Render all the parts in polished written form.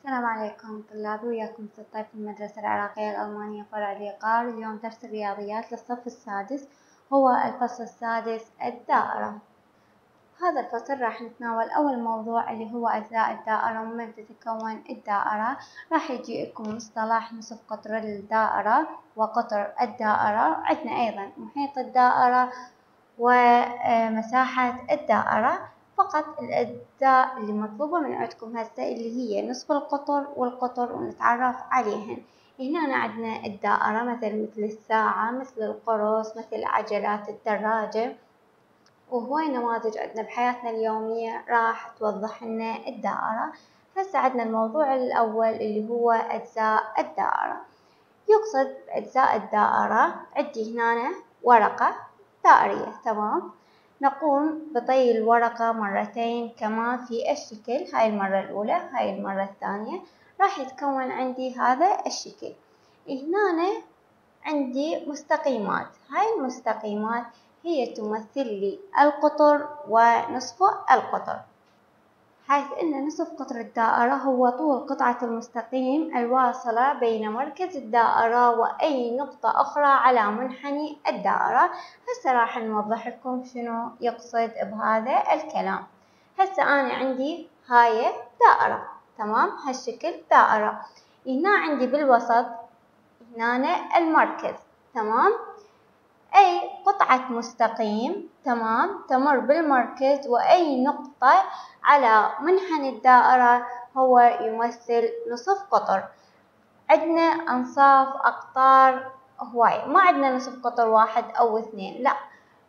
السلام عليكم طلابي، وياكم ستة في المدرسة العراقية الألمانية فرع اليقار. اليوم درس الرياضيات للصف السادس، هو الفصل السادس الدائرة. هذا الفصل راح نتناول أول موضوع اللي هو أجزاء الدائرة ومن تتكون الدائرة. راح يجيكم مصطلح نصف قطر الدائرة وقطر الدائرة. عندنا أيضا محيط الدائرة ومساحة الدائرة. فقط الأجزاء اللي مطلوبة من عندكم هسه اللي هي نصف القطر والقطر ونتعرف عليهن. هنا عندنا الدائرة مثل الساعة، مثل القرص، مثل عجلات الدراجة، وهواي نماذج عندنا بحياتنا اليومية راح توضح لنا الدائرة. هسه عندنا الموضوع الأول اللي هو أجزاء الدائرة. يقصد بأجزاء الدائرة عندي هنا ورقة دائرية، تمام. نقوم بطي الورقة مرتين كما في الشكل، هاي المرة الأولى، هاي المرة الثانية، راح يتكون عندي هذا الشكل. هنا عندي مستقيمات، هاي المستقيمات هي تمثل لي القطر ونصف القطر، حيث أن نصف قطر الدائرة هو طول قطعة المستقيم الواصلة بين مركز الدائرة وأي نقطة أخرى على منحنى الدائرة. هسه راح نوضح لكم شنو يقصد بهذا الكلام. هسه أنا عندي هاي دائرة، تمام، هالشكل دائرة. هنا عندي بالوسط هنا المركز، تمام، أي قطعة مستقيم، تمام، تمر بالمركز وأي نقطة على منحنى الدائرة هو يمثل نصف قطر. عندنا أنصاف أقطار هواي، ما عندنا نصف قطر واحد أو اثنين، لا،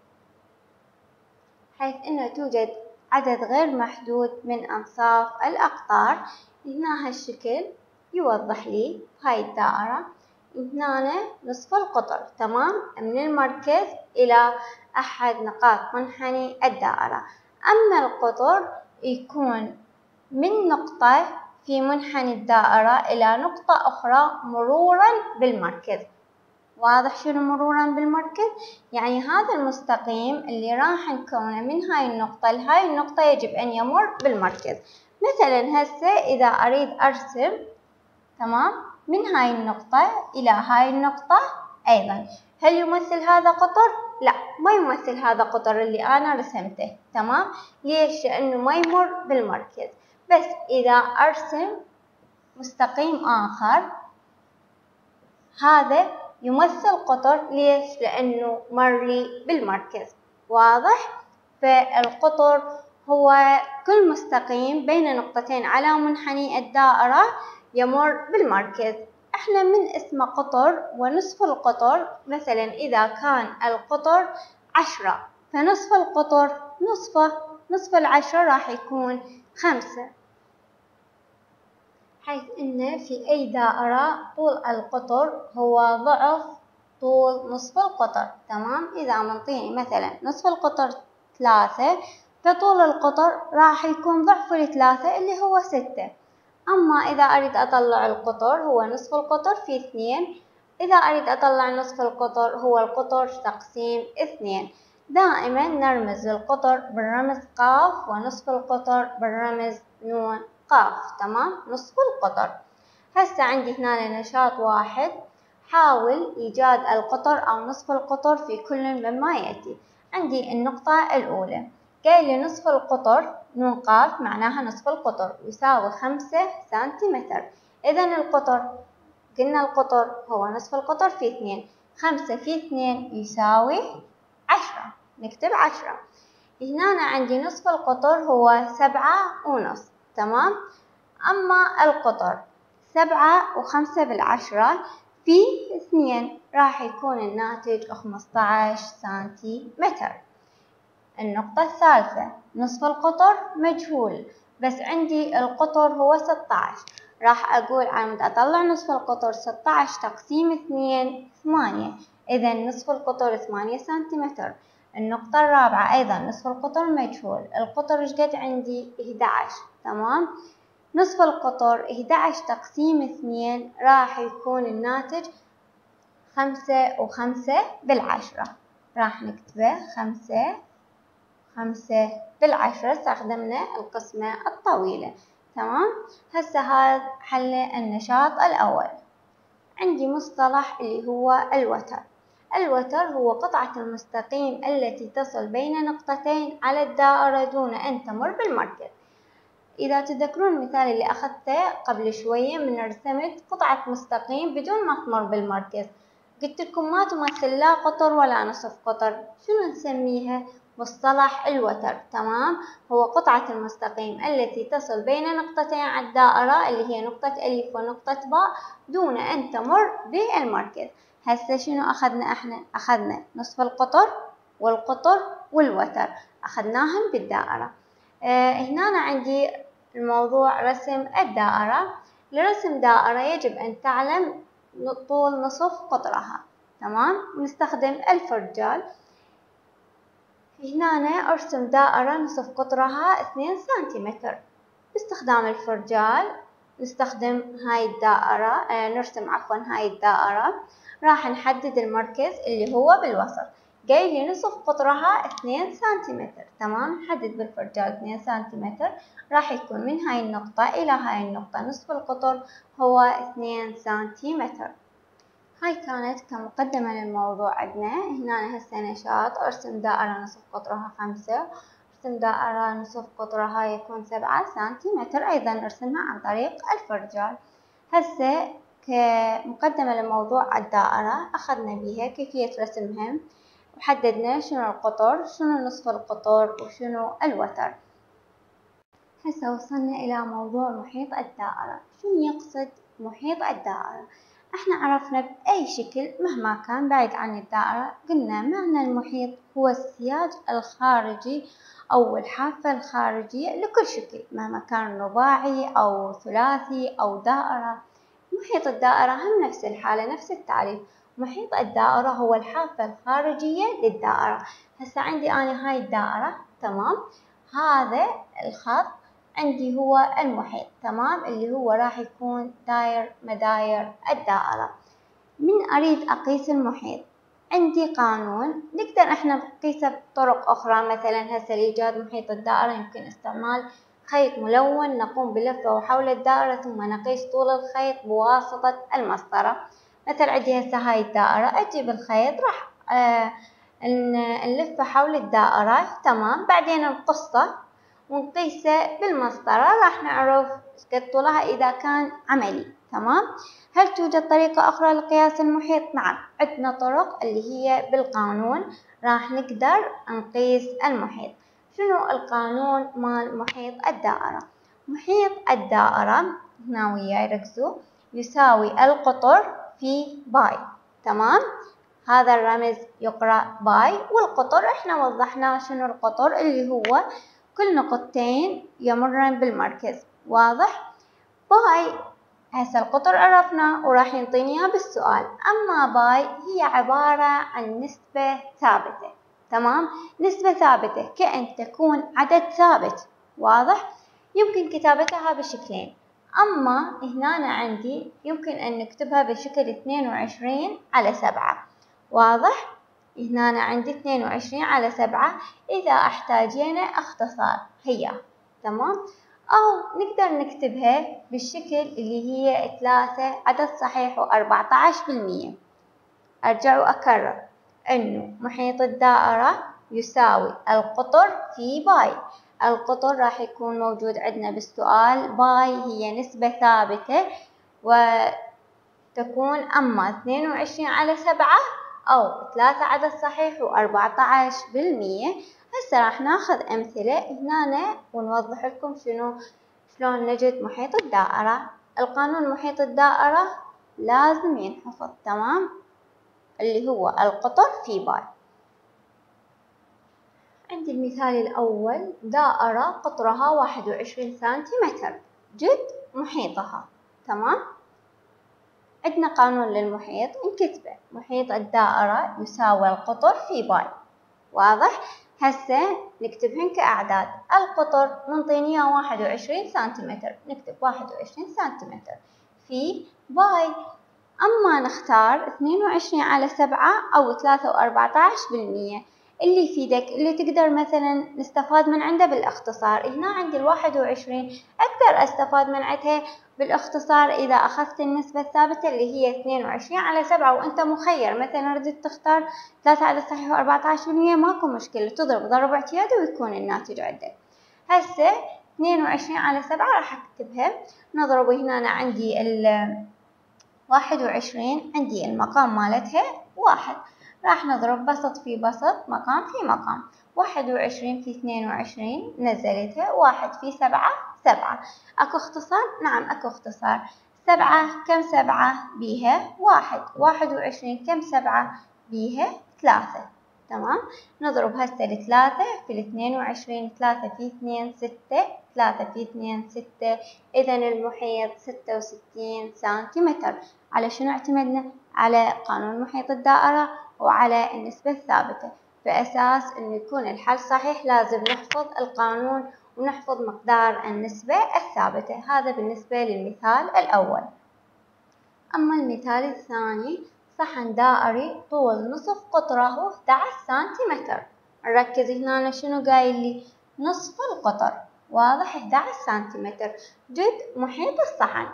حيث أنه توجد عدد غير محدود من أنصاف الأقطار. هنا هالشكل يوضح لي هاي الدائرة. هنا نصف القطر، تمام، من المركز إلى أحد نقاط منحنى الدائرة. أما القطر يكون من نقطة في منحنى الدائرة إلى نقطة أخرى مرورا بالمركز. واضح شنو مرورا بالمركز؟ يعني هذا المستقيم اللي راح نكونه من هاي النقطة لهاي النقطة يجب أن يمر بالمركز. مثلا هسه إذا أريد أرسم، تمام، من هاي النقطة إلى هاي النقطة أيضا، هل يمثل هذا قطر؟ لا، ما يمثل هذا قطر اللي أنا رسمته، تمام. ليش؟ لأنه ما يمر بالمركز. بس إذا أرسم مستقيم آخر، هذا يمثل قطر. ليش؟ لأنه مر لي بالمركز. واضح؟ فالقطر هو كل مستقيم بين نقطتين على منحنى الدائرة يمر بالمركز. احنا من اسمه قطر ونصف القطر، مثلا إذا كان القطر 10 فنصف القطر نصف 10 راح يكون 5، حيث أن في أي دائرة طول القطر هو ضعف طول نصف القطر، تمام. إذا منطيني مثلا نصف القطر 3 فطول القطر راح يكون ضعف 3 اللي هو 6. أما إذا أريد أطلع القطر هو نصف القطر في 2. إذا أريد أطلع نصف القطر هو القطر تقسيم 2. دائما نرمز للقطر بالرمز ق، ونصف القطر بالرمز ن ق، تمام، نصف القطر. هسه عندي هنا نشاط واحد، حاول إيجاد القطر أو نصف القطر في كل مما يأتي. عندي النقطة الأولى قال لي نصف القطر ن ق معناها نصف القطر يساوي 5 سنتيمتر. إذا القطر، قلنا القطر هو نصف القطر في 2، 5 في 2 يساوي 10، نكتب 10. هنا عندي نصف القطر هو 7.5، تمام. أما القطر 7 و5 بالعشرة في 2 راح يكون الناتج 15 سنتيمتر. النقطة الثالثة نصف القطر مجهول، بس عندي القطر هو 16، راح أقول عم أطلع نصف القطر 16 تقسيم 2 8، إذا نصف القطر 8 سنتيمتر. النقطة الرابعة أيضا نصف القطر مجهول، القطر إيش قد عندي 11، تمام. نصف القطر 11 تقسيم 2 راح يكون الناتج 5 و5 بالعشرة، راح نكتبه 5 بالعشرة، استخدمنا القسمة الطويلة، تمام. هسه هذا حل النشاط الأول. عندي مصطلح اللي هو الوتر. الوتر هو قطعة المستقيم التي تصل بين نقطتين على الدائرة دون أن تمر بالمركز. إذا تذكرون المثال اللي أخذته قبل شوية من رسمت قطعة مستقيم بدون ما تمر بالمركز، قلت لكم ما تمثل لا قطر ولا نصف قطر، شنو نسميها؟ مصطلح الوتر. تمام. هو قطعة المستقيم التي تصل بين نقطتين على الدائرة اللي هي نقطة ألف ونقطة باء دون أن تمر بالمركز. هسه شنو أخذنا احنا؟ أخذنا نصف القطر والقطر والوتر، أخذناهم بالدائرة. هنا عندي الموضوع رسم الدائرة. لرسم دائرة يجب أن تعلم طول نصف قطرها. تمام. نستخدم الفرجال. هنا أرسم دائرة نصف قطرها 2 سنتيمتر. باستخدام الفرجال نستخدم هاي الدائرة، نرسم هاي الدائرة. راح نحدد المركز اللي هو بالوسط. جاي لي نصف قطرها 2 سنتيمتر. تمام. نحدد بالفرجال 2 سنتيمتر. راح يكون من هاي النقطة إلى هاي النقطة نصف القطر هو 2 سنتيمتر. هاي كانت كمقدمة للموضوع. عندنا هنا هسه نشاط. أرسم دائرة نصف قطرها 5، أرسم دائرة نصف قطرها يكون 7 سنتيمتر، أيضا نرسمها عن طريق الفرجال. هسه كمقدمة لموضوع الدائرة أخذنا بيها كيفية رسمها، وحددنا شنو القطر، شنو نصف القطر، وشنو الوتر. هسه وصلنا إلى موضوع محيط الدائرة. شنو يقصد محيط الدائرة؟ احنا عرفنا بأي شكل مهما كان بعيد عن الدائرة، قلنا معنى المحيط هو السياج الخارجي أو الحافة الخارجية لكل شكل مهما كان رباعي أو ثلاثي أو دائرة. محيط الدائرة هم نفس الحالة، نفس التعريف. محيط الدائرة هو الحافة الخارجية للدائرة. هسه عندي أنا هاي الدائرة. تمام. هذا الخط عندي هو المحيط. تمام. اللي هو راح يكون داير مداير الدائرة. من أريد أقيس المحيط، عندي قانون نقدر احنا نقيسه بطرق أخرى. مثلا هسه لإيجاد محيط الدائرة يمكن استعمال خيط ملون، نقوم بلفه حول الدائرة ثم نقيس طول الخيط بواسطة المسطرة. مثل عندي هسه هاي الدائرة، أجيب الخيط راح نلفه حول الدائرة. تمام. بعدين نقصه ونقيسه بالمسطرة، راح نعرف قد طولها إذا كان عملي. تمام. هل توجد طريقة أخرى لقياس المحيط؟ نعم، عندنا طرق اللي هي بالقانون راح نقدر نقيس المحيط. شنو القانون مال محيط الدائرة؟ محيط الدائرة هنا وياي ركزوا، يساوي القطر في باي. تمام. هذا الرمز يقرأ باي، والقطر احنا وضحنا شنو القطر، اللي هو كل نقطتين يمرن بالمركز. واضح؟ باي هسه القطر عرفنا وراح ينطيني اياه بالسؤال. اما باي هي عبارة عن نسبة ثابتة. تمام. نسبة ثابتة كأن تكون عدد ثابت. واضح؟ يمكن كتابتها بشكلين. اما هنا عندي يمكن ان نكتبها بشكل 22/7. واضح؟ هنا عندي 22/7 إذا احتاجينا اختصار هي. تمام. أو نقدر نكتبها بالشكل اللي هي 3 عدد صحيح و14%. أرجع وأكرر إنه محيط الدائرة يساوي القطر في باي. القطر راح يكون موجود عندنا بالسؤال. باي هي نسبة ثابتة وتكون أما 22/7 أو 3 عدد صحيح و14%. هسه راح ناخذ أمثلة هنا ونوضح لكم شلون نجد محيط الدائرة. القانون محيط الدائرة لازم ينحفظ. تمام. اللي هو القطر في باي. عندي المثال الأول، دائرة قطرها 21 سنتيمتر، جد محيطها. تمام. عندنا قانون للمحيط نكتبه، محيط الدائرة يساوي القطر في باي. واضح؟ هسه نكتبهن كأعداد. القطر منطيني 21 سنتيمتر، نكتب 21 سنتيمتر في باي. أما نختار 22/7 أو 3 و14%. اللي يفيدك اللي تقدر مثلا نستفاد من عنده بالاختصار. هنا عندي 21 أقدر أستفاد من عندها بالاختصار إذا أخذت النسبة الثابتة اللي هي 22/7 وأنت مخير، مثلا ردت تختار 3 عدد صحيح و14%، ماكو مشكلة، تضرب ضرب اعتيادي ويكون الناتج عندك. هسه 22/7 راح أكتبها، نضرب هنا أنا عندي 21 عندي المقام مالتها 1، راح نضرب بسط في بسط، مقام في مقام. 21 في 22 نزلتها، 1 في 7 7. اكو اختصار؟ نعم اكو اختصار. 7 كم 7 بيها 1، 21 كم 7 بيها 3. تمام. نضرب هسه 3 في 22، 3 في 2 6، 3 في 2 6. إذا المحيط 66 سنتيمتر. على شنو اعتمدنا؟ على قانون محيط الدائرة وعلى النسبة الثابتة. بأساس إنه يكون الحل صحيح لازم نحفظ القانون ونحفظ مقدار النسبة الثابتة. هذا بالنسبة للمثال الأول. أما المثال الثاني، صحن دائري طول نصف قطره 11 سنتيمتر. نركز هنا شنو قايل لي؟ نصف القطر، واضح 11 سنتيمتر. جد محيط الصحن.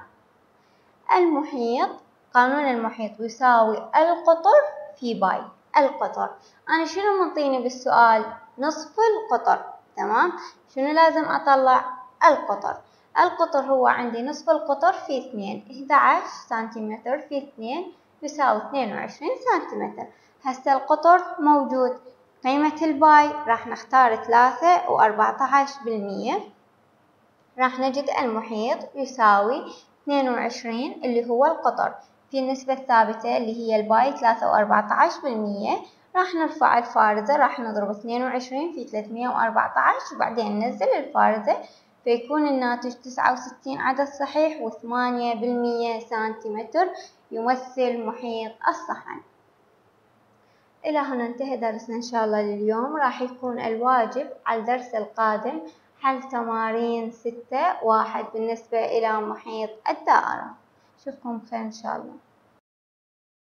المحيط، قانون المحيط يساوي القطر في باي. القطر أنا شنو منطيني بالسؤال؟ نصف القطر. تمام. شنو لازم أطلع؟ القطر. القطر هو عندي نصف القطر في 2، 11 سنتيمتر في 2 يساوي 22 سنتيمتر. هسه القطر موجود، قيمة الباي راح نختار 3 و14%. راح نجد المحيط يساوي 22 اللي هو القطر في النسبة الثابتة اللي هي الباي 3 و14%. راح نرفع الفارزة، راح نضرب 22 في 314 وبعدين ننزل الفارزة، فيكون الناتج 69 عدد صحيح و8% سنتيمتر، يمثل محيط الصحن. إلى هنا انتهى درسنا إن شاء الله لليوم. راح يكون الواجب على الدرس القادم حل تمارين 6 1 بالنسبة إلى محيط الدائرة. أشوفكم بخير إن شاء الله.